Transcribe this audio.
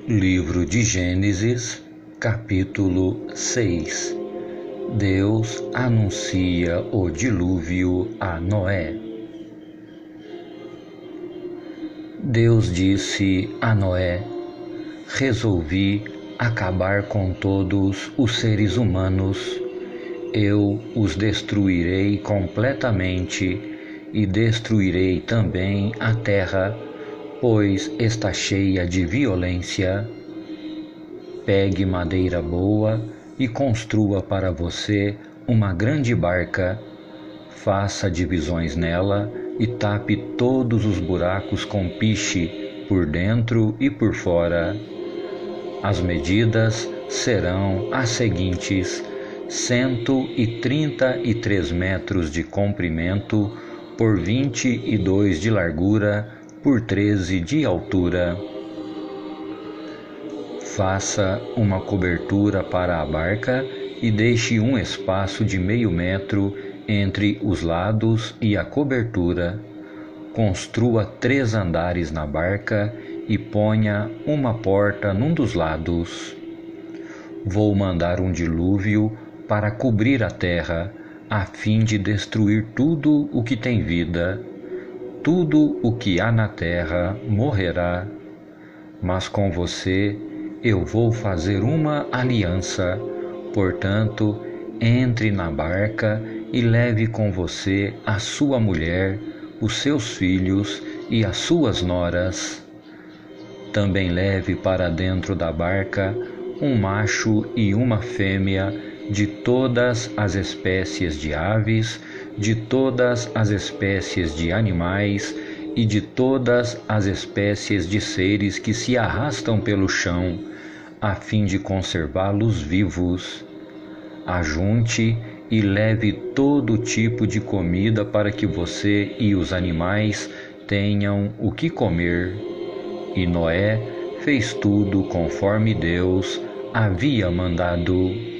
Livro de Gênesis, capítulo 6. Deus anuncia o dilúvio a Noé. Deus disse a Noé: resolvi acabar com todos os seres humanos. Eu os destruirei completamente e destruirei também a terra, pois está cheia de violência. Pegue madeira boa e construa para você uma grande barca. Faça divisões nela e tape todos os buracos com piche, por dentro e por fora. As medidas serão as seguintes: 133 metros de comprimento por 22 de largura por 13 de altura. Faça uma cobertura para a barca e deixe um espaço de meio metro entre os lados e a cobertura. Construa 3 andares na barca e ponha uma porta num dos lados. Vou mandar um dilúvio para cobrir a terra, a fim de destruir tudo o que tem vida. Tudo o que há na terra morrerá. Mas com você eu vou fazer uma aliança. Portanto, entre na barca e leve com você a sua mulher, os seus filhos e as suas noras. Também leve para dentro da barca um macho e uma fêmea de todas as espécies de aves, de todas as espécies de animais e de todas as espécies de seres que se arrastam pelo chão, a fim de conservá-los vivos. Ajunte e leve todo tipo de comida para que você e os animais tenham o que comer. E Noé fez tudo conforme Deus havia mandado.